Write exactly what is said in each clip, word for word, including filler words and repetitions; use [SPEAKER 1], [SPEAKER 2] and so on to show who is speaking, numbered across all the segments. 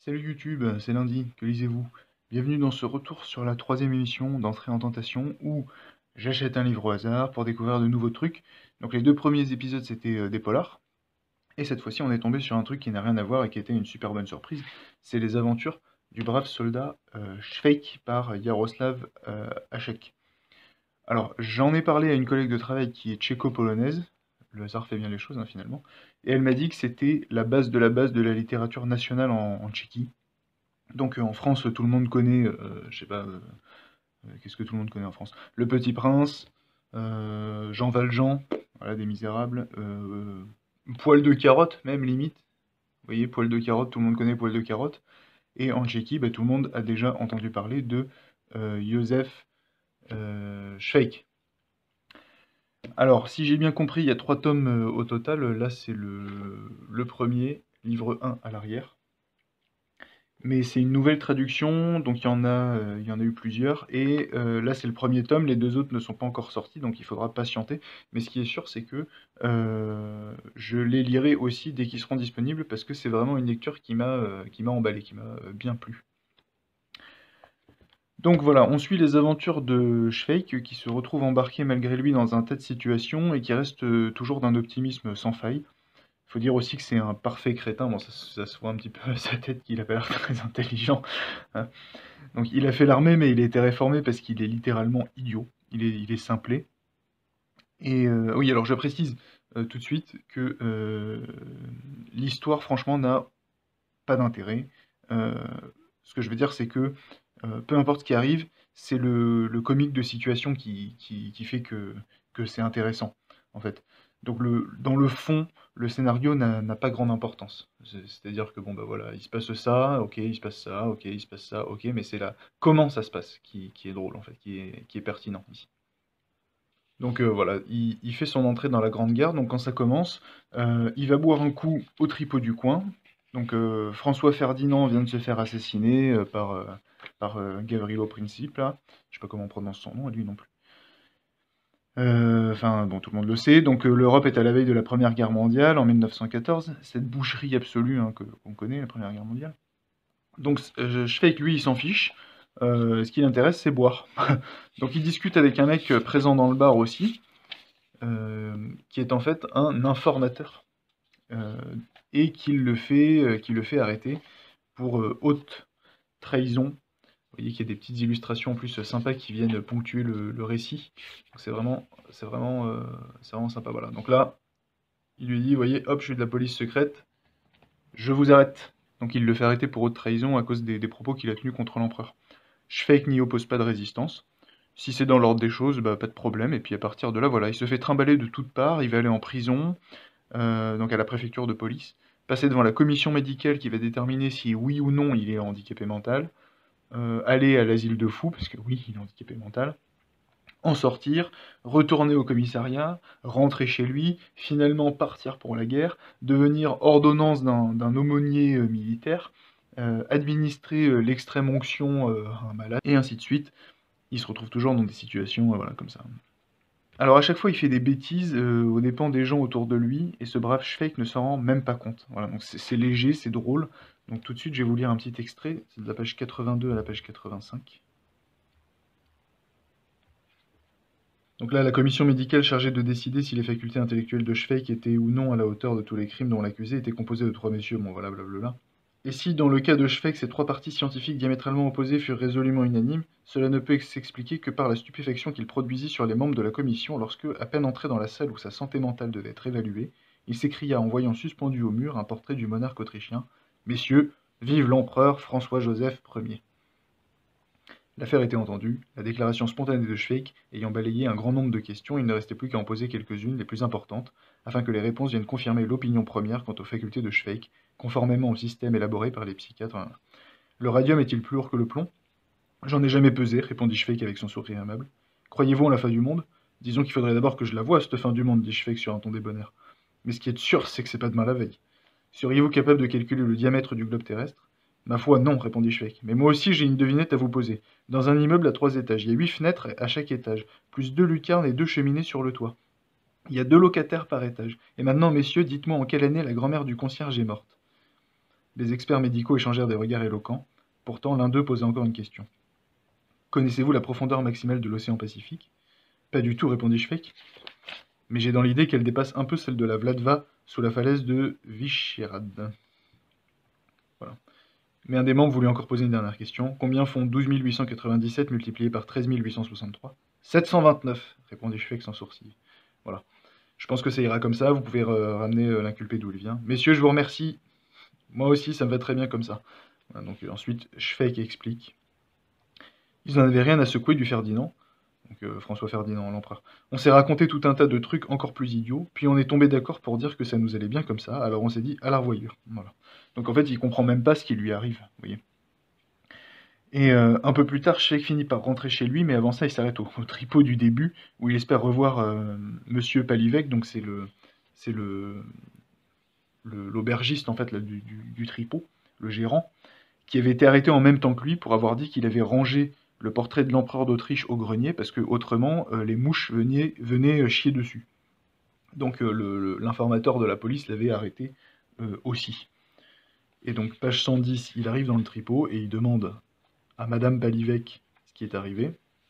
[SPEAKER 1] Salut YouTube, c'est lundi, que lisez-vous? Bienvenue dans ce retour sur la troisième émission d'Entrée en Tentation où j'achète un livre au hasard pour découvrir de nouveaux trucs. Donc les deux premiers épisodes c'était euh, des polars, et cette fois-ci on est tombé sur un truc qui n'a rien à voir et qui était une super bonne surprise. C'est les aventures du brave soldat euh, Švejk par Jaroslav euh, Hašek. Alors j'en ai parlé à une collègue de travail qui est tchéco-polonaise, le hasard fait bien les choses hein, finalement, et elle m'a dit que c'était la base de la base de la littérature nationale en en Tchéquie. Donc euh, en France, tout le monde connaît, euh, je sais pas, euh, euh, qu'est-ce que tout le monde connaît en France? Le Petit Prince, euh, Jean Valjean, voilà, des Misérables, euh, Poil de carotte même limite. Vous voyez, Poil de carotte, tout le monde connaît Poil de carotte. Et en Tchéquie, bah, tout le monde a déjà entendu parler de euh, Josef euh, Švejk. Alors, si j'ai bien compris, il y a trois tomes euh, au total. Là, c'est le, le premier, livre un à l'arrière. Mais c'est une nouvelle traduction, donc il y en a, heu, il y en a eu plusieurs et heu, là c'est le premier tome, les deux autres ne sont pas encore sortis, donc il faudra patienter. Mais ce qui est sûr, c'est que, heu, je les lirai aussi dès qu'ils seront disponibles parce que c'est vraiment une lecture qui m'a, heu, qui m'a emballé, qui m'a, heu, bien plu. Donc voilà, on suit les aventures de Švejk qui se retrouve embarqué malgré lui dans un tas de situations et qui reste, heu, toujours d'un optimisme sans faille. Il faut dire aussi que c'est un parfait crétin, bon ça ça se voit un petit peu à sa tête qu'il a pas l'air très intelligent, hein. Donc il a fait l'armée, mais il a été réformé parce qu'il est littéralement idiot. Il est, il est simplé. Et euh, oui, alors je précise euh, tout de suite que euh, l'histoire, franchement, n'a pas d'intérêt. Euh, ce que je veux dire, c'est que euh, peu importe ce qui arrive, c'est le, le comique de situation qui, qui, qui fait que, que c'est intéressant, en fait. Donc le, dans le fond, le scénario n'a n'a pas grande importance. C'est- C'est-à-dire que bon bah voilà, il se passe ça, ok, il se passe ça, ok, il se passe ça, ok, mais c'est là comment ça se passe qui, qui est drôle en fait, qui est, qui est pertinent ici. Donc euh, voilà, il, il fait son entrée dans la Grande Garde, donc quand ça commence, euh, il va boire un coup au tripot du coin. Donc euh, François Ferdinand vient de se faire assassiner euh, par, euh, par euh, Gavrilo Princip, là. Je sais pas comment on prononce son nom, lui non plus. Euh, Enfin, bon, tout le monde le sait. Donc euh, l'Europe est à la veille de la Première Guerre mondiale en mille neuf cent quatorze, cette boucherie absolue hein, que- qu'on connaît, la Première Guerre mondiale. Donc euh, je fais que lui, il s'en fiche. Euh, ce qui l'intéresse, c'est boire. Donc il discute avec un mec euh, présent dans le bar aussi, euh, qui est en fait un informateur, euh, et qui le fait, euh, qui le fait arrêter pour euh, haute trahison. Vous voyez qu'il y a des petites illustrations en plus euh, sympas qui viennent ponctuer le, le récit. Donc c'est vraiment, c'est vraiment, euh, c'est vraiment sympa. Voilà. Donc là, il lui dit, vous voyez, hop, je suis de la police secrète, je vous arrête. Donc il le fait arrêter pour haute trahison à cause des, des propos qu'il a tenus contre l'empereur. Schweik n'y oppose pas de résistance. Si c'est dans l'ordre des choses, bah, pas de problème. Et puis à partir de là, voilà, il se fait trimballer de toutes parts. Il va aller en prison, euh, donc à la préfecture de police, passer devant la commission médicale qui va déterminer si oui ou non il est handicapé mental, euh, aller à l'asile de fous, parce que oui, il est handicapé mental, en sortir, retourner au commissariat, rentrer chez lui, finalement partir pour la guerre, devenir ordonnance d'un d'un aumônier euh, militaire, euh, administrer euh, l'extrême onction euh, à un malade, et ainsi de suite. Il se retrouve toujours dans des situations euh, voilà, comme ça. Alors à chaque fois, il fait des bêtises euh, aux dépens des gens autour de lui, et ce brave Schweik ne s'en rend même pas compte. Voilà, donc c'est c'est léger, c'est drôle. Donc tout de suite, je vais vous lire un petit extrait, c'est de la page quatre-vingt-deux à la page quatre-vingt-cinq. Donc là, la commission médicale chargée de décider si les facultés intellectuelles de Schweik étaient ou non à la hauteur de tous les crimes dont l'accusé était composée de trois messieurs, bon voilà, blablabla. Et si, dans le cas de Schweik, ces trois partis scientifiques diamétralement opposés furent résolument unanimes, cela ne peut s'expliquer que par la stupéfaction qu'il produisit sur les membres de la commission lorsque, à peine entré dans la salle où sa santé mentale devait être évaluée, il s'écria en voyant suspendu au mur un portrait du monarque autrichien: Messieurs, vive l'empereur François-Joseph Ier. L'affaire était entendue, la déclaration spontanée de Schweik ayant balayé un grand nombre de questions, il ne restait plus qu'à en poser quelques-unes, les plus importantes, afin que les réponses viennent confirmer l'opinion première quant aux facultés de Schweik, conformément au système élaboré par les psychiatres. Le radium est-il plus lourd que le plomb? J'en ai jamais pesé, répondit Schweik avec son sourire aimable. Croyez-vous en la fin du monde? Disons qu'il faudrait d'abord que je la voie, cette fin du monde, dit Schweik sur un ton débonnaire. Mais ce qui est sûr, c'est que c'est pas demain la veille. Seriez-vous capable de calculer le diamètre du globe terrestre? Ma foi, non, répondit Schweik. Mais moi aussi, j'ai une devinette à vous poser. Dans un immeuble à trois étages, il y a huit fenêtres à chaque étage, plus deux lucarnes et deux cheminées sur le toit. Il y a deux locataires par étage. Et maintenant, messieurs, dites-moi en quelle année la grand-mère du concierge est morte. Les experts médicaux échangèrent des regards éloquents. Pourtant, l'un d'eux posait encore une question. « Connaissez-vous la profondeur maximale de l'océan Pacifique ?»« Pas du tout, répondit Schweik. Mais j'ai dans l'idée qu'elle dépasse un peu celle de la Vladva sous la falaise de Vyšehrad. » Voilà. Mais un des membres voulut encore poser une dernière question. « Combien font douze mille huit cent quatre-vingt-dix-sept multiplié par treize mille huit cent soixante-trois ?»« sept cent vingt-neuf, répondit Schweik sans sourcil. Voilà. Je pense que ça ira comme ça. Vous pouvez euh, ramener euh, l'inculpé d'où il vient. Messieurs, je vous remercie. Moi aussi, ça me va très bien comme ça. Voilà, donc, euh, ensuite, Schweik explique. Ils n'en avaient rien à secouer du Ferdinand. Donc euh, François Ferdinand, l'empereur. On s'est raconté tout un tas de trucs encore plus idiots, puis on est tombé d'accord pour dire que ça nous allait bien comme ça, alors on s'est dit à la revoyure. Voilà. Donc en fait, il comprend même pas ce qui lui arrive, vous voyez. Et euh, un peu plus tard, Schweik finit par rentrer chez lui, mais avant ça, il s'arrête au, au tripot du début, où il espère revoir euh, Monsieur Palivec, donc c'est le, c'est le, le- l'aubergiste en fait là, du, du, du tripot, le gérant, qui avait été arrêté en même temps que lui pour avoir dit qu'il avait rangé le portrait de l'empereur d'Autriche au grenier, parce que autrement, euh, les mouches venaient, venaient euh, chier dessus. Donc euh, le- le- l'informateur de la police l'avait arrêté euh, aussi. Et donc, page cent dix, il arrive dans le tripot et il demande à Madame Palivec ce qui est arrivé.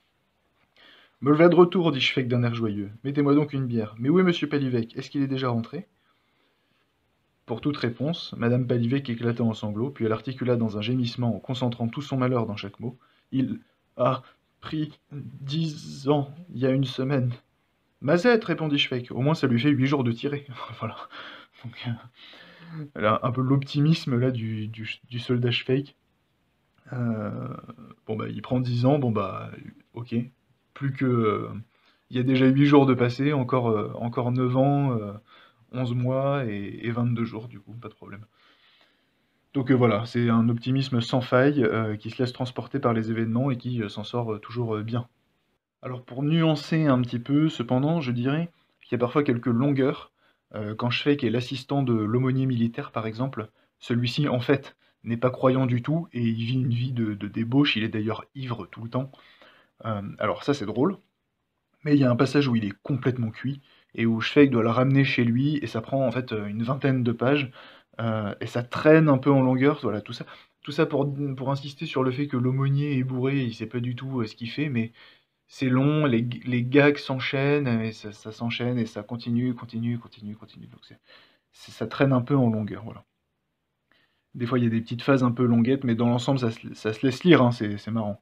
[SPEAKER 1] « Me voilà de retour, dit Schweik d'un air joyeux. Mettez-moi donc une bière. Mais où est Monsieur Palivec? Est-ce qu'il est déjà rentré ?» Pour toute réponse, Madame Palivec éclata en sanglots, puis elle articula dans un gémissement en concentrant tout son malheur dans chaque mot. « Il a pris dix ans, il y a une semaine. »« Mazette, répondit Schweik, au moins ça lui fait huit jours de tirée. » Voilà. Donc, euh, là, un peu l'optimisme là du, du, du soldat Schweik. Euh, bon bah il prend dix ans, bon bah ok. Plus que... euh, il y a déjà huit jours de passé, encore, euh, encore neuf ans, euh, onze mois et, et vingt-deux jours du coup, pas de problème. Donc euh, voilà, c'est un optimisme sans faille, euh, qui se laisse transporter par les événements et qui euh, s'en sort euh, toujours euh, bien. Alors pour nuancer un petit peu, cependant, je dirais qu'il y a parfois quelques longueurs. Euh, quand Schweik est l'assistant de l'aumônier militaire, par exemple, celui-ci, en fait, n'est pas croyant du tout et il vit une vie de, de débauche, il est d'ailleurs ivre tout le temps. Euh, alors ça, c'est drôle, mais il y a un passage où il est complètement cuit et où Schweik doit le ramener chez lui et ça prend en fait euh, une vingtaine de pages euh, et ça traîne un peu en longueur. Voilà, tout ça, tout ça pour, pour insister sur le fait que l'aumônier est bourré, il sait pas du tout euh, ce qu'il fait, mais c'est long, les, les gags s'enchaînent, et ça, ça s'enchaîne, et ça continue, continue, continue, continue. Donc c'est, c'est- ça traîne un peu en longueur, voilà. Des fois, il y a des petites phases un peu longuettes, mais dans l'ensemble, ça, se ça se laisse lire, hein, c'est c'est marrant.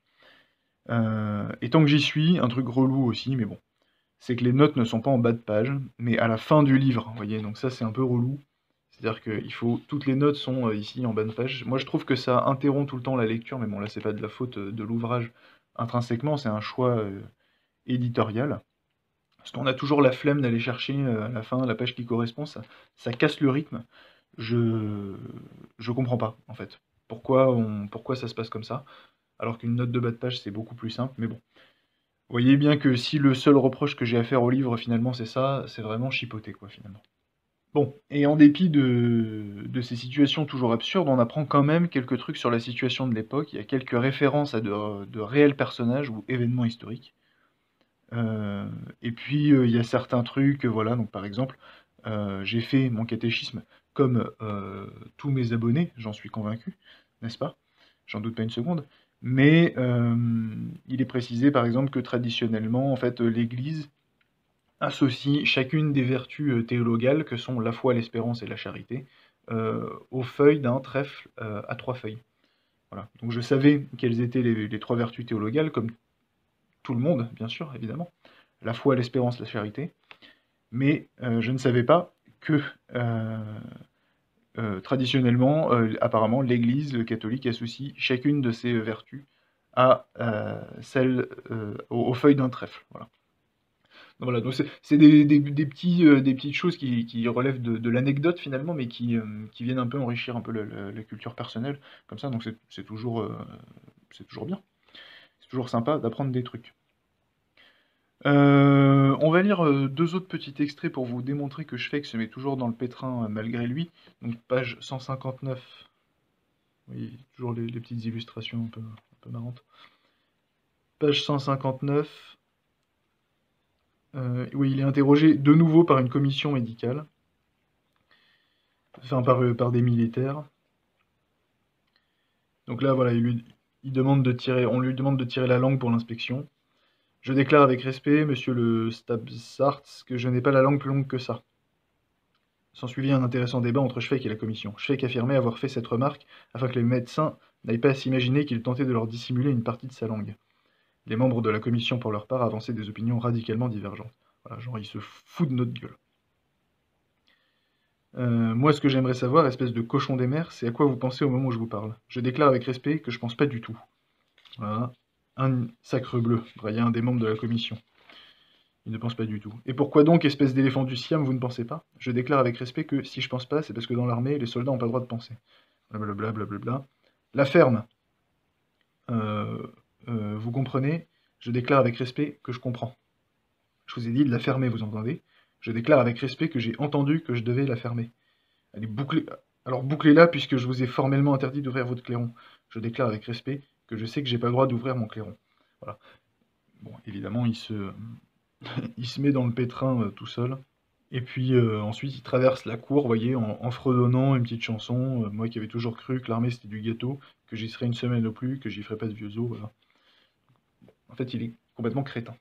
[SPEAKER 1] Euh, et tant que j'y suis, un truc relou aussi, mais bon, c'est que les notes ne sont pas en bas de page, mais à la fin du livre, vous voyez, donc ça c'est un peu relou. C'est-à-dire que il faut, toutes les notes sont euh, ici en bas de page. Moi je trouve que ça interrompt tout le temps la lecture, mais bon là c'est pas de la faute euh, de l'ouvrage intrinsèquement, c'est un choix euh, éditorial. Parce qu'on a toujours la flemme d'aller chercher euh, à la fin la page qui correspond, ça, ça casse le rythme. Je je comprends pas en fait. Pourquoi on, pourquoi ça se passe comme ça, alors qu'une note de bas de page c'est beaucoup plus simple, mais bon. Vous voyez bien que si le seul reproche que j'ai à faire au livre finalement c'est ça, c'est vraiment chipoter quoi finalement. Bon, et en dépit de, de ces situations toujours absurdes, on apprend quand même quelques trucs sur la situation de l'époque, il y a quelques références à de, de réels personnages ou événements historiques. Euh, et puis euh, il y a certains trucs, euh, voilà, donc par exemple, euh, j'ai fait mon catéchisme comme euh, tous mes abonnés, j'en suis convaincu, n'est-ce pas? J'en doute pas une seconde. Mais euh, il est précisé par exemple que traditionnellement, en fait, euh, l'Église associe chacune des vertus euh, théologales que sont la foi, l'espérance et la charité euh, aux feuilles d'un trèfle euh, à trois feuilles. Voilà. Donc je savais quelles étaient les, les trois vertus théologales, comme tout le monde, bien sûr, évidemment. La foi, l'espérance, la charité. Mais euh, je ne savais pas que euh, euh, traditionnellement, euh, apparemment, l'Église catholique associe chacune de ces vertus à euh, celle euh, aux, aux feuilles d'un trèfle. Voilà. Donc voilà, donc c'est c'est des, des- des petits, euh, des petites choses qui, qui relèvent de, de l'anecdote finalement, mais qui, euh, qui viennent un peu enrichir un peu la, la- la culture personnelle, comme ça, donc c'est c'est toujours, euh, c'est toujours bien. C'est toujours sympa d'apprendre des trucs. Euh, on va lire euh, deux autres petits extraits pour vous démontrer que Schweik se met toujours dans le pétrin euh, malgré lui. Donc page cent cinquante-neuf, oui, toujours les, les petites illustrations un peu, un peu marrantes. Page cent cinquante-neuf, euh, oui, il est interrogé de nouveau par une commission médicale, enfin par, euh, par des militaires. Donc là, voilà, il, lui- il demande de tirer, on lui demande de tirer la langue pour l'inspection. Je déclare avec respect, monsieur le Stabsart, que je n'ai pas la langue plus longue que ça. S'ensuivit un intéressant débat entre Schweik et la commission. Schweik affirmait avoir fait cette remarque afin que les médecins n'aillent pas à s'imaginer qu'il tentait de leur dissimuler une partie de sa langue. Les membres de la commission, pour leur part, avançaient des opinions radicalement divergentes. Voilà, genre, ils se foutent de notre gueule. Euh, moi, ce que j'aimerais savoir, espèce de cochon des mers, c'est à quoi vous pensez au moment où je vous parle. Je déclare avec respect que je pense pas du tout. Voilà. Un sacre bleu, brailla un des membres de la commission. Il ne pense pas du tout. Et pourquoi donc, espèce d'éléphant du Siam, vous ne pensez pas? Je déclare avec respect que si je pense pas, c'est parce que dans l'armée, les soldats n'ont pas le droit de penser. Blablabla, blablabla. La ferme. Euh, euh, vous comprenez? Je déclare avec respect que je comprends. Je vous ai dit de la fermer, vous entendez? Je déclare avec respect que j'ai entendu que je devais la fermer. Elle est bouclée. Alors bouclez-la puisque je vous ai formellement interdit d'ouvrir votre clairon. Je déclare avec respect que je sais que j'ai pas le droit d'ouvrir mon clairon. Voilà. Bon, évidemment, il se, il se met dans le pétrin euh, tout seul. Et puis euh, ensuite, il traverse la cour, vous voyez, en, en fredonnant une petite chanson. Euh, moi qui avais toujours cru que l'armée c'était du gâteau, que j'y serais une semaine au plus, que j'y ferais pas de vieux os, voilà. En fait, il est complètement crétin.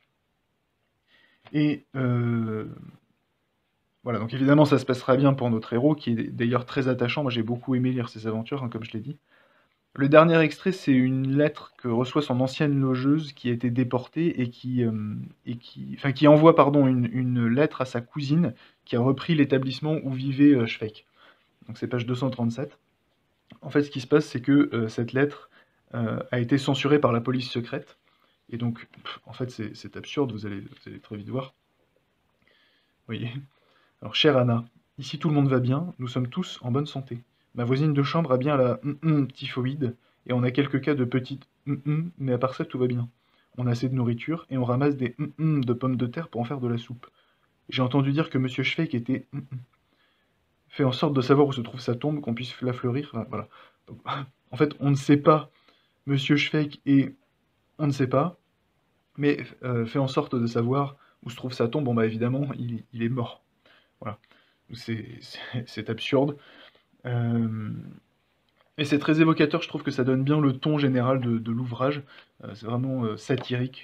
[SPEAKER 1] Et euh, voilà, donc évidemment, ça se passera bien pour notre héros, qui est d'ailleurs très attachant. Moi, j'ai beaucoup aimé lire ses aventures, hein, comme je l'ai dit. Le dernier extrait, c'est une lettre que reçoit son ancienne logeuse qui a été déportée et qui, euh, et qui, enfin, qui envoie pardon, une, une lettre à sa cousine qui a repris l'établissement où vivait euh, Schweik. Donc c'est page deux cent trente-sept. En fait, ce qui se passe, c'est que euh, cette lettre euh, a été censurée par la police secrète. Et donc, pff, en fait, c'est c'est absurde, vous allez, vous allez très vite voir. Vous voyez. Alors, chère Anna, ici tout le monde va bien, nous sommes tous en bonne santé. Ma voisine de chambre a bien la hum typhoïde, et on a quelques cas de petites hum mais à part ça, tout va bien. On a assez de nourriture, et on ramasse des hum de pommes de terre pour en faire de la soupe. J'ai entendu dire que monsieur Schweik était hum fait en sorte de savoir où se trouve sa tombe, qu'on puisse la fleurir, enfin, voilà. Donc, en fait, on ne sait pas, monsieur Schweik, et on ne sait pas, mais euh, fait en sorte de savoir où se trouve sa tombe, bon bah évidemment, il, il est mort. Voilà. C'est c'est- c'est absurde. Euh, et c'est très évocateur, je trouve que ça donne bien le ton général de, de l'ouvrage. Euh, c'est vraiment euh, satirique.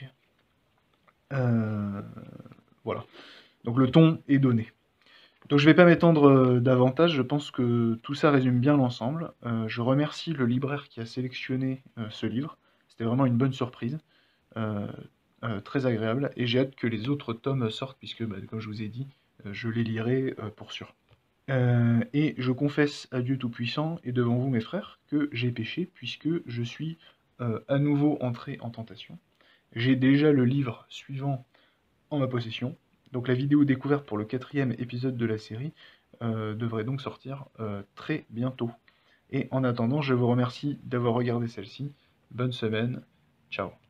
[SPEAKER 1] Euh, voilà. Donc le ton est donné. Donc je ne vais pas m'étendre euh, davantage, je pense que tout ça résume bien l'ensemble. Euh, je remercie le libraire qui a sélectionné euh, ce livre. C'était vraiment une bonne surprise. Euh, euh, très agréable. Et j'ai hâte que les autres tomes sortent, puisque, bah, comme je vous ai dit, euh, je les lirai euh, pour sûr. Euh, et je confesse à Dieu Tout-Puissant et devant vous mes frères que j'ai péché puisque je suis euh, à nouveau entré en tentation. J'ai déjà le livre suivant en ma possession, donc la vidéo découverte pour le quatrième épisode de la série euh, devrait donc sortir euh, très bientôt. Et en attendant, je vous remercie d'avoir regardé celle-ci. Bonne semaine, ciao.